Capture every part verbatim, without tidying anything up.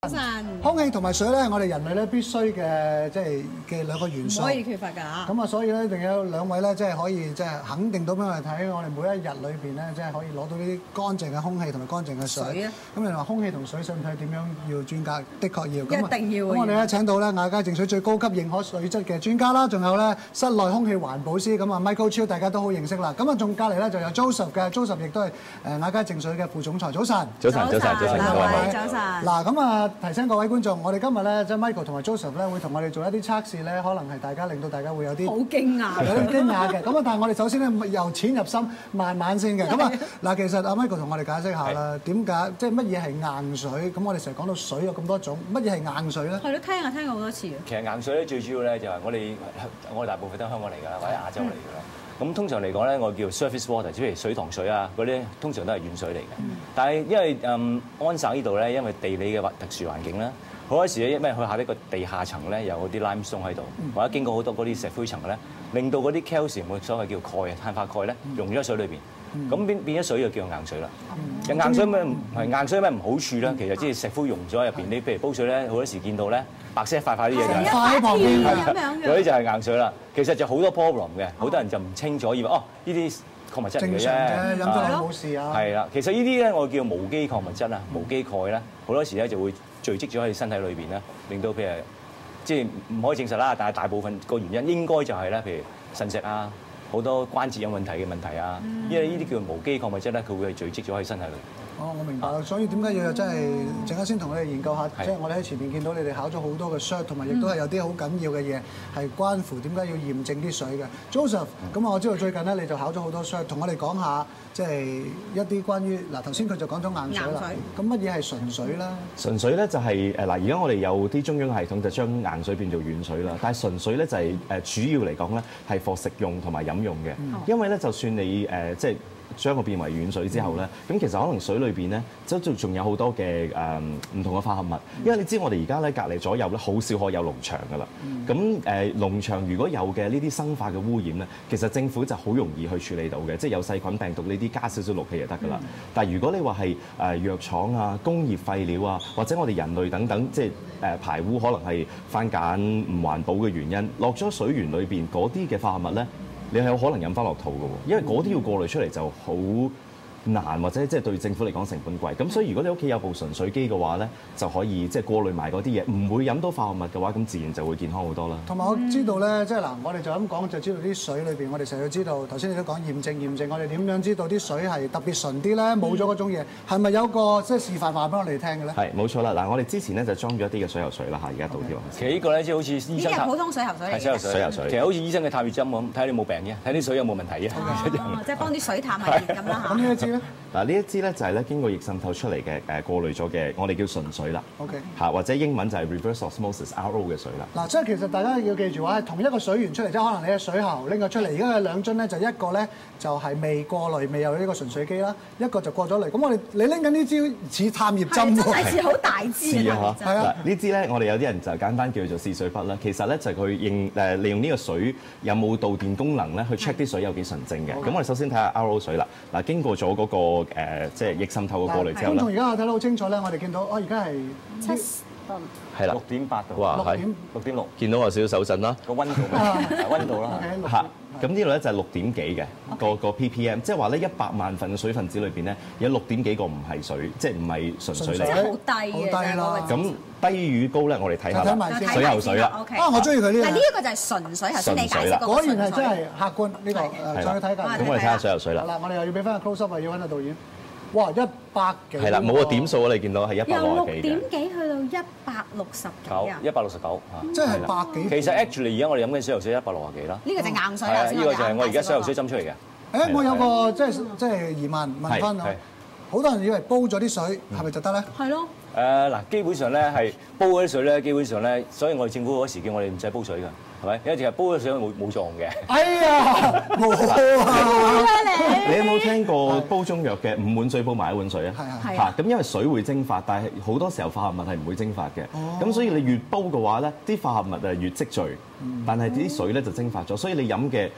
早晨。 空氣同埋水咧，我哋人類咧必須嘅即係嘅兩個元素， 唔可以缺乏㗎。 咁啊，所以咧，一定有兩位咧，即係可以即係肯定到俾我哋睇，我哋每一日裏邊咧，即係可以攞到呢啲乾淨嘅空氣同埋乾淨嘅水。 水啊！ 咁你話空氣同水使唔使點樣要專家？的確要。 一定要。 咁我哋咧請到咧亞皆淨水最高級認可水質嘅專家啦，仲有咧室內空氣環保師咁啊 Michael Chiu，大家都好認識啦。咁啊，仲隔離咧就有 Joseph 嘅 Joseph， 亦都係誒亞皆淨水嘅副總裁。早晨。 早晨，早晨，早晨，各位。 早晨。 嗱，咁啊，提醒各位觀眾，我哋今日咧即係 Michael 同埋 Joseph 咧會同我哋做一啲測試咧，可能係大家令到大家會有啲好驚訝， 有啲驚訝嘅。咁啊，但係我哋首先咧由淺入深，慢慢先嘅。咁啊，嗱，其實阿 Michael 同我哋解釋下啦，點解即係乜嘢係硬水？咁我哋成日講到水有咁多種，乜嘢係硬水咧？ 係咯，聽啊聽過好多次。 其實硬水咧最主要咧就係我哋我哋大部分都係香港嚟㗎啦，或者亞洲嚟㗎啦。咁通常嚟講咧，我叫 surface water，即係水塘水啊嗰啲，通常都係軟水嚟嘅。但係因為誒安省呢度咧，因為地理嘅特殊環境啦，好多時咧因為佢下呢個地下層咧有嗰啲 limestone 喺度，或者經過好多嗰啲石灰層嘅咧，令到嗰啲 calcium 所謂叫鈣啊碳化鈣咧溶咗喺水裏邊。咁變變咗水就叫硬水啦。硬水咩唔係硬水咩唔好處咧？其實即係石灰溶咗入邊，你譬如煲水咧，好多時見到咧白色一塊塊啲嘢嘅， 塊喺旁邊嗰啲就係硬水啦。其實就好多 problem 嘅，好多人就唔清楚，以為哦呢啲礦物質嚟嘅啫， 正常嘅，飲咗冇事啊。 係啦，其實呢啲咧我叫無機礦物質啊，無機鈣咧，好多時咧就會聚積咗喺身體裏邊咧，令到譬如即係唔可以證實啦，但係大部分個原因應該就係咧，譬如腎石啊。好多關節有問題嘅問題啊，因為呢啲叫無機礦物質咧，佢會係聚積咗喺身體裏。 哦，我明白啦，所以點解要真係陣間先同你哋研究下，即係我哋喺前面見到你哋考咗好多嘅 cert，同埋亦都係有啲好緊要嘅嘢係關乎點解要驗證啲水嘅。Joseph，咁我知道最近咧你就考咗好多 cert，同我哋講下即係一啲關於嗱頭先佢就講咗硬水啦，咁乜嘢係純水啦？ 純水咧就係誒嗱，而家我哋有啲中央系統就將硬水變做軟水啦，但係純水咧就係誒主要嚟講咧係for食用同埋飲用嘅，因為咧就算你誒即係將佢變為軟水之後咧，咁其實可能水裏邊咧，即係仲有好多嘅誒唔同嘅化合物。因為你知我哋而家咧隔離左右咧，好少可有農場㗎啦。咁誒農場如果有嘅呢啲生化嘅污染咧，其實政府就好容易去處理到嘅，即係有細菌病毒呢啲加少少氯氣就得㗎啦。但係如果你話係誒藥廠啊、工業廢料啊，或者我哋人類等等，即係誒排污可能係番梘唔環保嘅原因，落咗水源裏邊嗰啲嘅化合物咧，你係有可能飲翻落肚嘅喎，因為嗰啲要過濾出嚟就好難，或者即係對政府嚟講成本貴。咁所以如果你屋企有部純水機嘅話咧，就可以即係過濾埋嗰啲嘢，唔會飲到化合物嘅話，咁自然就會健康好多啦。 同埋我知道咧，即係嗱，我哋就咁講就知道啲水裏邊，我哋成日要知道。頭先你都講驗證驗證，我哋點樣知道啲水係特別純啲咧？冇咗嗰種嘢，係咪有個即係示範話俾我哋聽嘅咧？ 係冇錯啦。嗱，我哋之前咧就裝咗一啲嘅水喉水啦嚇，而家倒掉。 其實呢個咧即係好似醫生， 呢啲係普通水喉水嚟嘅。 係水喉水， 水喉水。 其實好似醫生嘅探熱針咁，睇下你冇病嘅，睇啲水有冇問題嘅。 哦，即係幫啲水探下熱咁啦嚇。 咁呢一支咧？ 嗱，呢一支咧就係咧經過液滲透出嚟嘅誒過濾咗嘅，我哋叫純水啦。 OK。 嚇，或者英文就係 reverse osmosis R O 嘅水啦。 嗱，即係其實大家要記住話，係同一個水源出嚟，即係可能你嘅水喉拎咗出嚟，而家有兩樽咧，就一個咧就係未過濾，未有呢個純水機啦，一個就過咗濾。咁我哋你拎緊呢支似探熱針喎， 真係似好大支嘅探熱針。 係啊， 嗱呢支咧，我哋有啲人就簡單叫做試水筆啦。其實咧就係佢認誒利用呢個水有冇導電功能咧，去 check 啲水有幾純正嘅。咁我哋首先睇下 R O 水啦。嗱，經過咗嗰個誒即係液滲透嘅過濾之後咧， 觀眾而家我睇得好清楚咧，我哋見到哦，而家係七度。 係啦， 六點八度， 哇，係六點六， 見到有少少手震啦。 個温度，温度啦。 嚇，咁呢度咧就係六點幾嘅個個 ppm， 即係話咧一百萬份嘅水分子裏邊咧有六點幾個唔係水，即係唔係純水嚟嘅。 即係好低嘅， 好低啦。 咁低與高咧，我哋睇下啦。 睇水喉水啦。 啊，我中意佢呢個。 但呢一個就係純水，頭先你解釋嗰個果然係真係客觀呢個。誒，再睇下。 咁我哋睇下水喉水啦。 好啦，我哋又要俾翻個 close up 啊，要揾個導演。哇，一百幾。係啦，冇個點數啊！你見到係一百由六六十幾嘅。 點幾去到一百六十幾啊！ 一百六十九嚇， 即係百幾。 其實 actually 而家我哋飲緊水喉水一百六十幾啦。 呢個就硬水啦。 係啊，呢個就係我而家水喉水斟出嚟嘅。 誒，我有個即係即係疑問問翻啊！好多人以為煲咗啲水係咪就得咧？ 係咯。 誒嗱，基本上咧係煲嗰啲水咧，基本上咧，所以我哋政府嗰時叫我哋唔使煲水㗎，係咪？因為淨係煲咗水冇冇作用嘅。 哎呀，冇啊你！ 你有冇聽過煲中藥嘅五碗水煲埋一碗水啊？ 係係。 嚇，咁因為水會蒸發，但係好多時候化合物係唔會蒸發嘅。咁所以你越煲嘅話咧，啲化合物誒越積聚，但係啲水咧就蒸發咗，所以你飲嘅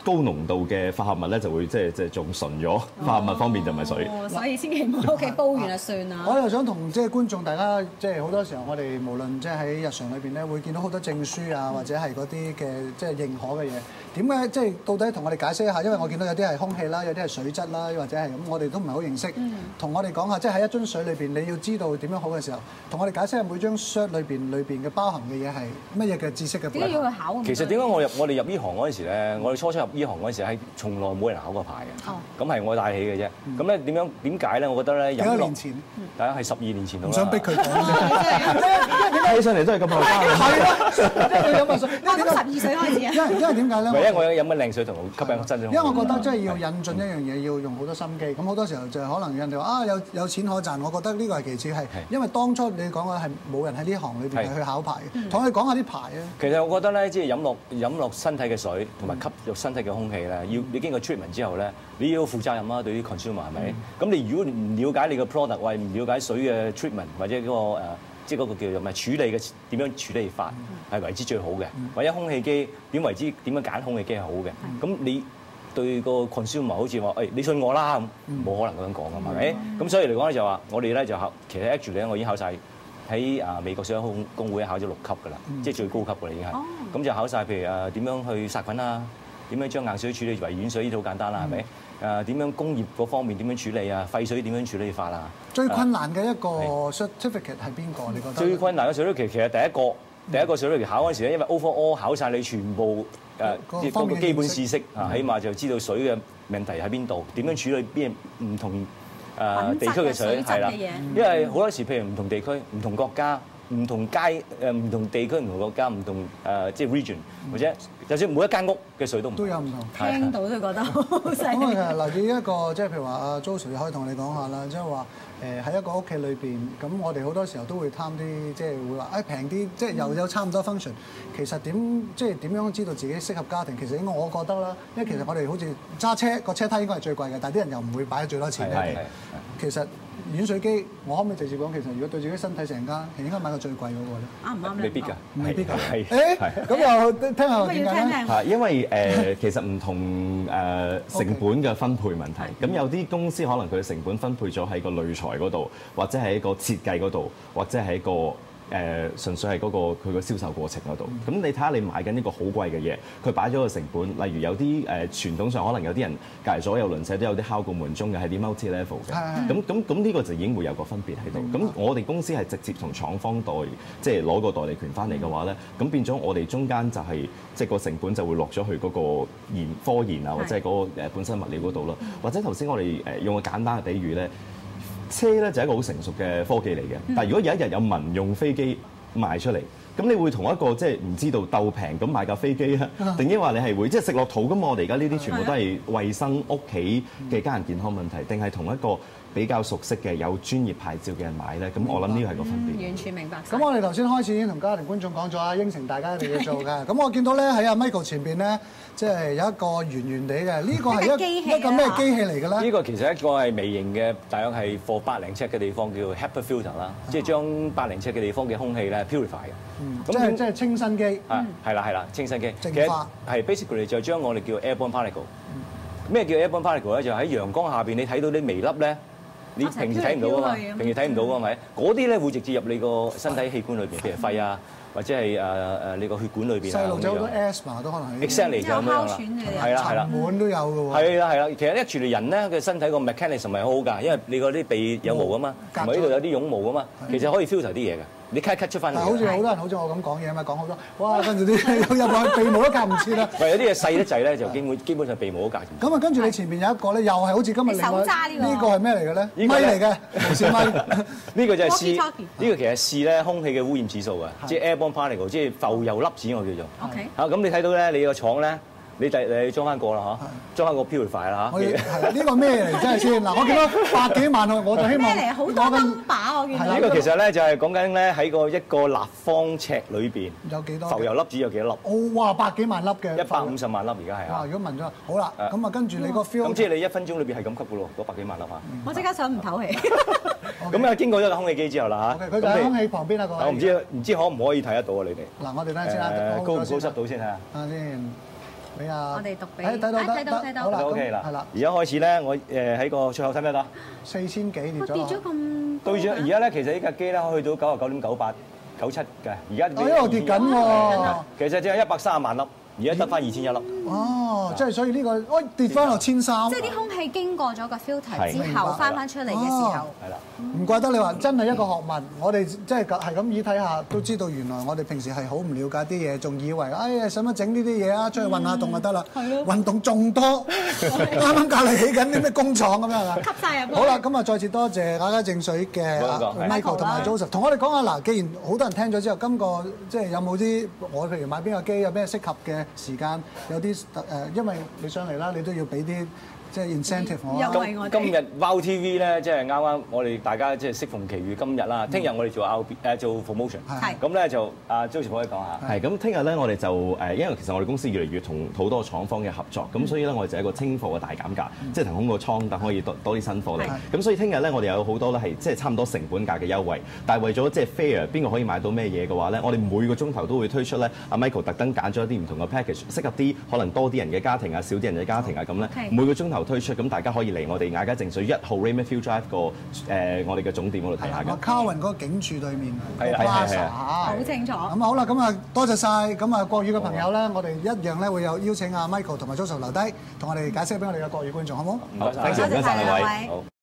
高濃度嘅化合物咧，就會即係即係仲純咗。化合物方面就唔係水。 哦，所以千祈唔好喺屋企煲完就算啦。 我又想同即係觀眾大家，即係好多時候我哋無論即係喺日常裏邊咧，會見到好多證書啊，或者係嗰啲嘅即係認可嘅嘢。點解即係到底同我哋解釋一下？因為我見到有啲係空氣啦，有啲係水質啦，或者係咁，我哋都唔係好認識。同我哋講下，即係喺一樽水裏邊，你要知道點樣好嘅時候，同我哋解釋下每張 shirt 裏邊裏邊嘅包含嘅嘢係乜嘢嘅知識嘅。 點解要去考？ 其實點解我入我哋入呢行嗰陣時咧，我哋初初入呢行嗰陣時係從來冇人考過牌嘅。 哦。 咁係我帶起嘅啫。咁咧點樣點解咧？我覺得咧， 幾多年前？ 大概係十二年前到啦。 唔想逼佢講啫。 睇起上嚟都係咁後生。 係咯，即係飲下水。 我咁十二歲開始啊。 因為因為點解咧？ 唔係，因為我有飲緊靚水同吸引真。 因為我覺得即係要引進一樣嘢，要用好多心機。咁好多時候就可能人哋話啊有有錢可賺，我覺得呢個係其次係，因為當初你講嘅係冇人喺呢行裏邊係去考牌嘅。同我哋講下啲牌啊。 其實我覺得咧，即係飲落飲落身體嘅水，同埋吸入身體嘅空氣咧，要你經過 treatment 之後咧，你要負責任啊，對啲 consumer 係咪？咁你如果唔了解你個 product，或唔了解水嘅 treatment 或者嗰個誒，即係嗰個叫做咩處理嘅點樣處理法係為之最好嘅，或者空氣機點為之點樣揀空氣機係好嘅，咁你對個 consumer 好似話誒，你信我啦咁，冇可能咁樣講㗎嘛，係咪？咁所以嚟講咧就話，我哋咧就考，其實 actually 咧我已經考晒。喺啊美國水工工會考咗六級㗎啦，嗯、即係最高級㗎啦已經係。咁、哦、就考晒，譬如誒點樣去殺菌啊，點樣將硬水處理為軟水，呢啲好簡單啦，係咪、嗯？誒點樣工業嗰方面點樣處理啊？廢水點樣處理法啊？ 最困難嘅一個 certificate 係邊個？你覺得？最困難嘅 certificate 其實第一個第一個 certificate 考嗰陣時咧，因為 overall 考晒你全部誒嗰個基本知識啊，起碼就知道水嘅問題喺邊度，點樣處理邊唔同。誒地區嘅水係啦，因為好多時譬如唔同地區、唔同國家、唔同街誒、唔同地區、唔同國家、唔同誒即係 region，或者就算每一間屋嘅水都唔都有唔同。 聽到都覺得好犀利。 咁啊，其實留意一個即係譬如話阿 Joseph 可以同你講下啦，即係話誒喺一個屋企裏邊，咁我哋好多時候都會貪啲，即係會話誒平啲，即係又有差唔多 function。其實點即係點樣知道自己適合家庭？其實應該我覺得啦，因為其實我哋好似揸車個車胎應該係最貴嘅，但係啲人又唔會擺最多錢嘅。其實軟水機，我可唔可以直接講？其實如果對自己身體成家，其實應該買個最貴嗰個咧。 啱唔啱咧？ 未必㗎， 未必㗎。 係誒，咁又聽下點解咧？ 係因為誒其實唔同誒成本嘅分配問題。咁有啲公司可能佢嘅成本分配咗喺個濾材嗰度，或者喺個設計嗰度，或者喺個。誒、呃、純粹係嗰、那個佢個銷售過程嗰度，咁、嗯、你睇下你買緊一個好貴嘅嘢，佢擺咗個成本，例如有啲誒、呃、傳統上可能有啲人隔離左右鄰舍都有啲敲過門鐘嘅，係啲 multi level 嘅，咁咁咁呢個就已經會有個分別喺度。咁我哋公司係直接從廠方代，即係攞個代理權翻嚟嘅話咧，咁、嗯、變咗我哋中間就係即係個成本就會落咗去嗰個研科研啊，或者係嗰個誒本身物料嗰度咯，或者頭先我哋誒用個簡單嘅比喻咧。車咧就係一個好成熟嘅科技嚟嘅，但係如果有一日有民用飛機賣出嚟，咁你會同一個即係唔知道鬥平咁買架飛機啊？定抑或你係會即係食落肚㗎嘛？我哋而家呢啲全部都係衞生屋企嘅家人健康問題，定係同一個比較熟悉嘅有專業牌照嘅人買咧？咁我諗呢個係個分別。 嗯、完全明白。 咁我哋頭先開始已經同家庭觀眾講咗啊，應承大家一定要做㗎。咁我見到咧喺阿 Michael 前邊咧，即係有一個圓圓地嘅，呢個係一一個咩機器嚟嘅咧？ 呢個其實一個係微型嘅，大約係貨百零尺嘅地方叫做 HEPA filter 啦，即係將百零尺嘅地方嘅空氣咧 purify 嘅。 嗯，即係即係清新機。 啊，係啦係啦，清新機。 淨化。 係 basically 就將我哋叫 airborne particle。咩叫 airborne particle 咧？就喺陽光下邊你睇到啲微粒咧。你平時睇唔到㗎嘛？平時睇唔到㗎咪？嗰啲咧會直接入你個身體器官裏邊，譬如肺啊，或者係誒誒你個血管裏邊啊。細路仔好多 asthma 都可能係。 exactly 就咁樣啦。係啦係啦。 塵蟎都有㗎喎。 係啦係啦，其實咧，全人咧嘅身體個 mechanism 係好好㗎，因為你嗰啲鼻有毛㗎嘛，同埋呢度有啲絨毛㗎嘛，其實可以 filter 啲嘢㗎。你咳咳出翻嚟。 好似好多人好似我咁講嘢啊嘛，講好多，哇！跟住啲有入落去鼻毛都夾唔切啦。 喂，有啲嘢細得滯咧，就基本基本上鼻毛都夾唔切。 咁啊，跟住你前面有一個咧，又係好似今日另外呢個係咩嚟嘅咧？ 咪嚟嘅，無線咪。 呢個就係試，呢個其實試咧空氣嘅污染指數啊，即係 airborne particle，即係浮油粒子我叫做。 OK。 嚇，咁你睇到咧，你個廠咧。你第你裝翻個啦嚇，裝翻個 purifier 啦嚇。 係呢個咩嚟真係先？嗱，我見到百幾萬我就希望。 咩嚟？好多 number 我見到。 呢個其實咧就係講緊咧喺個一個立方尺裏邊有幾多浮油粒子有幾多粒？ 哦，哇！百幾萬粒嘅。 一百五十萬粒而家係啊。 哇！如果問咗，好啦，咁啊跟住你個 feel。 咁即係你一分鐘裏邊係咁吸嘅咯，嗰百幾萬粒啊。 我即刻想唔唞氣。 咁啊，經過咗個空氣機之後啦嚇。 佢就喺空氣旁邊啊，各位。 我唔知唔知可唔可以睇得到啊？你哋。 嗱，我哋等陣先啦。 誒，高唔高濕到先睇下。 睇下先。 俾啊， 我哋讀俾誒睇到得睇到睇到好啦， 就 OK 啦。 係啦， 而家開始咧，我誒喺個出口睇唔睇到？ 四千幾跌咗落我跌咗咁多對住㗎而家咧，其實呢架機咧可以去到九十九點九八九七嘅，而家我一路跌緊喎。 其實只有一百三十萬粒，而家得翻二千一粒。 哦，即係所以呢個，喂跌翻落千三。 即係啲空氣經過咗個 filter 係之後翻翻出嚟嘅時候， 係啦， 唔怪得你話真係一個學問，我哋即係係咁意睇下，都知道原來我哋平時係好唔了解啲嘢，仲以為哎呀使乜整呢啲嘢啊，出去運下動就得啦。 係咯運動仲多，啱啱隔離起緊啲咩工廠咁樣係嘛？ 吸晒入去。 好啦，咁啊再次多謝雅家正水嘅冇錯係 Michael 同埋 Joseph，同我哋講下嗱，既然好多人聽咗之後，今個即係有冇啲我譬如買邊個機有咩適合嘅時間，有啲誒，因為你上嚟啦，你都要俾啲即係 incentive 我啊。 有為我哋今日 Wow T V 咧，即係啱啱我哋大家即係適逢其遇今日啦。聽日我哋做 out 誒做 promotion， 係咁咧就阿 Joseph 可以講下。 係咁，聽日咧我哋就誒，因為其實我哋公司越嚟越同好多廠方嘅合作，咁所以咧我哋就係一個清貨嘅大減價，即係騰空個倉等可以多多啲新貨嚟。咁所以聽日咧我哋有好多咧係即係差唔多成本價嘅優惠，但係為咗即係 fair 邊個可以買到咩嘢嘅話咧，我哋每個鐘頭都會推出咧，阿 Michael 特登揀咗一啲唔同嘅 package，適合啲可能多啲人嘅家庭啊，少啲人嘅家庭啊咁咧，每個鐘頭推出，咁大家可以嚟我哋雅家淨水一號 Raymond Field Drive 個誒我哋嘅總店嗰度睇下嘅。 Carwin 嗰個警署對面個係啊 plaza 係啊嚇好清楚。 咁好啦，咁啊多謝晒，咁啊國語嘅朋友咧，我哋一樣咧會有邀請阿 Michael 同埋 Joseph 留低，同我哋解釋俾我哋嘅國語觀眾，好唔好？ 唔該晒， 多謝唔該晒兩位。 好。